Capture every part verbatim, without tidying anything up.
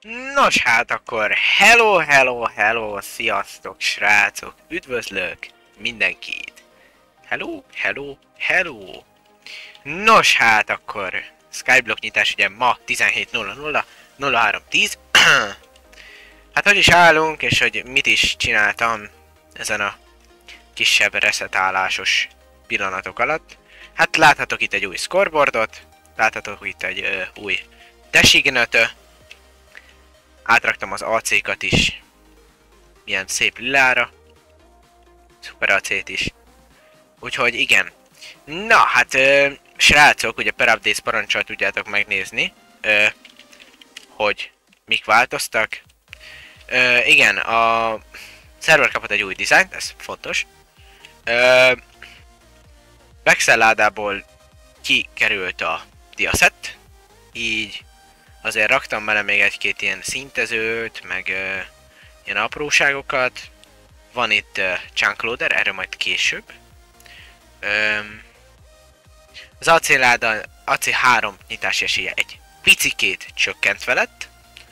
Nos hát akkor hello, hello, hello, sziasztok srácok, üdvözlök mindenkit. Hello, hello, hello. Nos hát akkor Skyblock nyitás ugye ma tizenhét nulla nulla nulla három tíz. Hát hogy is állunk és hogy mit is csináltam ezen a kisebb reszetálásos pillanatok alatt. Hát láthatok itt egy új scoreboardot, láthatok itt egy ö, új designatő. Átraktam az á cékat is ilyen szép lilára, szuper á cét is. Úgyhogy igen. Na hát ö, srácok, ugye per updates parancsal tudjátok megnézni, ö, hogy mik változtak. Ö, igen, a szerver kapott egy új dizájnt, ez fontos. Ö, Vexel ládából kikerült a diaszett, így azért raktam bele még egy-két ilyen szintezőt, meg ö, ilyen apróságokat. Van itt uh, chunk loader, erről majd később. Öm, az á cé láda, á cé három nyitási esélye egy picikét csökkentve lett,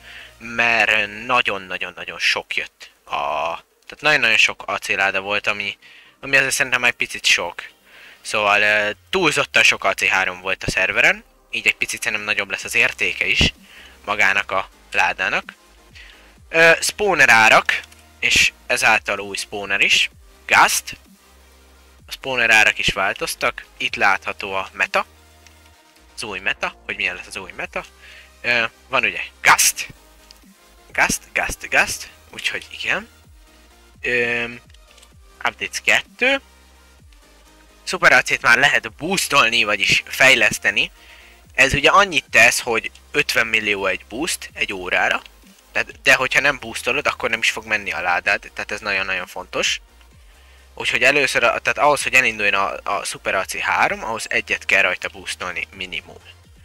mert nagyon-nagyon-nagyon sok jött. A, tehát nagyon-nagyon sok á cé láda volt, ami, ami azért szerintem egy picit sok. Szóval uh, túlzottan sok á cé három volt a szerveren, így egy picit szerintem nagyobb lesz az értéke is magának a ládának. Uh, spawner árak, és ezáltal új spawner is, Ghast. A spawner árak is változtak, itt látható a meta, az új meta, hogy milyen lesz az új meta. Uh, van ugye Ghast, Ghast, Ghast, Ghast, úgyhogy igen. Um, Updates kettő. Super á cét már lehet boostolni, vagyis fejleszteni. Ez ugye annyit tesz, hogy ötven millió egy boost egy órára. De, de hogyha nem boostolod, akkor nem is fog menni a ládád, tehát ez nagyon-nagyon fontos. Úgyhogy először, tehát ahhoz, hogy elinduljon a, a Super á cé három, ahhoz egyet kell rajta boostolni minimum.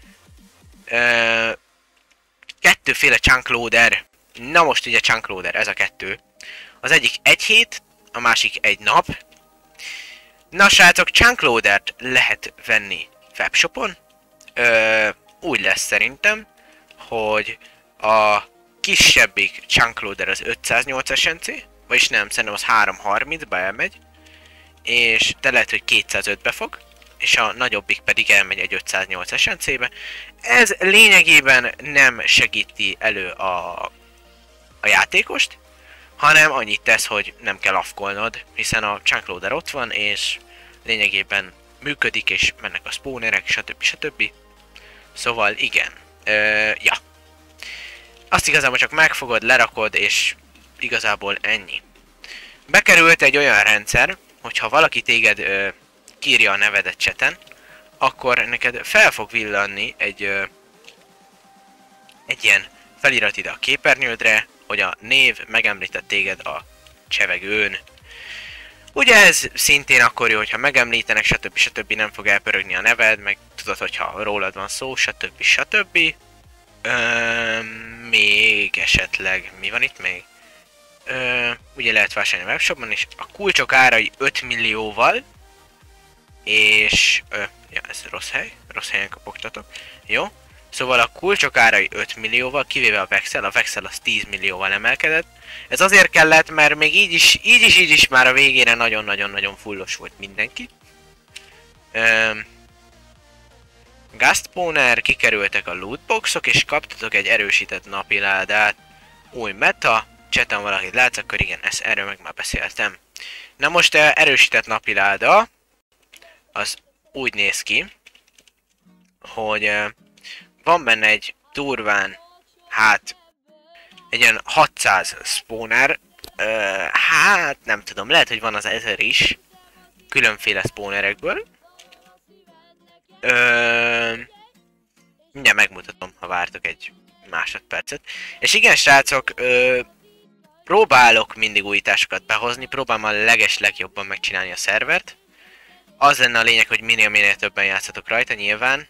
Ö, kettőféle chunk loader. Na most ugye chunk loader, ez a kettő. Az egyik egy hét, a másik egy nap. Na srácok, chunk loadert lehet venni webshopon. Ö, úgy lesz szerintem, hogy a kisebbik chunk loader az ötszáznyolc es en cé, vagyis nem, szerintem az háromszázharmincba elmegy, és de lehet, hogy kétszázötbe fog, és a nagyobbik pedig elmegy egy ötszáznyolc es en cébe. Ez lényegében nem segíti elő a, a játékost, hanem annyit tesz, hogy nem kell afkolnod, hiszen a chunk loader ott van, és lényegében működik, és mennek a spawnerek, stb. stb. Szóval igen, Ö, ja. Azt igazából csak megfogod, lerakod, és igazából ennyi. Bekerült egy olyan rendszer, hogyha valaki téged ö, kírja a nevedet chaten, akkor neked fel fog villanni egy, ö, egy ilyen felirat ide a képernyődre, hogy a név megemlített téged a csevegőn. Ugye ez szintén akkor jó, hogyha megemlítenek, stb. stb. Nem fog elpörögni a neved, meg tudod, hogyha rólad van szó, stb. stb. Ö, még esetleg, mi van itt még? Ö, ugye lehet vásárolni a webshopban is. A kulcsok árai öt millióval, és... Ö, ja, ez rossz hely, rossz helyen kopogtatok. Jó, szóval a kulcsok árai öt millióval, kivéve a Vexel, a Vexel az tíz millióval emelkedett. Ez azért kellett, mert még így is, így is, így is már a végére nagyon-nagyon-nagyon fullos volt mindenki. Ö, Ghast spawner, kikerültek a lootboxok, és kaptatok egy erősített napiládát. Új meta, chaten valakit látsz, akkor igen, ezt, erről meg már beszéltem. Na most erősített napiláda, az úgy néz ki, hogy van benne egy durván, hát, egy olyan hatszáz spawner, hát nem tudom, lehet, hogy van az ezer is, különféle spawnerekből. Ö... Mindjárt megmutatom, ha vártok egy másodpercet. És igen, srácok, ö... próbálok mindig újításokat behozni, próbálom a leges legjobban megcsinálni a szervert. Az lenne a lényeg, hogy minél-minél többen játszatok rajta, nyilván.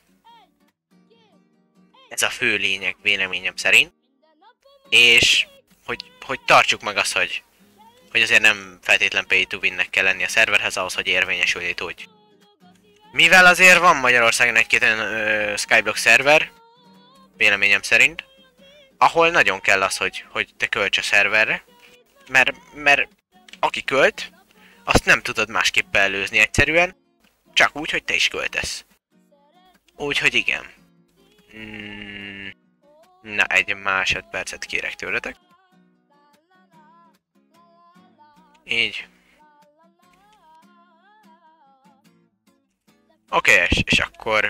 Ez a fő lényeg, véleményem szerint. És hogy, hogy tartsuk meg azt, hogy, hogy azért nem feltétlen pay to win-nek kell lenni a szerverhez ahhoz, hogy érvényesülni tudj. Mivel azért van Magyarországon egy-két olyan Skyblock szerver, véleményem szerint, ahol nagyon kell az, hogy, hogy te költs a szerverre, mert, mert aki költ, azt nem tudod másképp előzni egyszerűen, csak úgy, hogy te is költesz. Úgyhogy igen. Mm, na, egy másodpercet kérek tőletek. Így. Oké, okay, és, és akkor...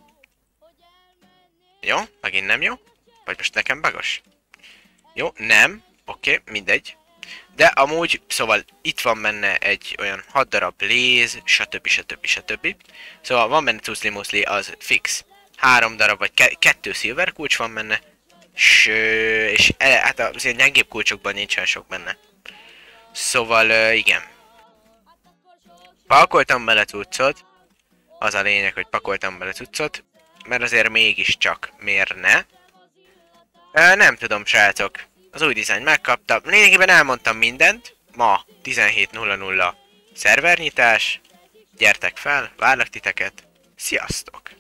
Jó, megint nem jó? Vagy most nekem bagos? Jó, nem. Oké, okay, mindegy. De amúgy, szóval itt van benne egy olyan hat darab léz, stb. stb. stb. Szóval van benne cuszli-muszli, az fix. Három darab, vagy ke kettő silver kulcs van benne. S, és ele, hát az ilyen gyengébb kulcsokban nincsen sok benne. Szóval, igen. Pakoltam bele cuccot. Az a lényeg, hogy pakoltam bele cuccot. Mert azért mégiscsak, miért ne? Ö, nem tudom, srácok. Az új dizájn megkaptam. Lényegében elmondtam mindent. Ma tizenhét nulla nulla szervernyitás. Gyertek fel, várlak titeket. Sziasztok!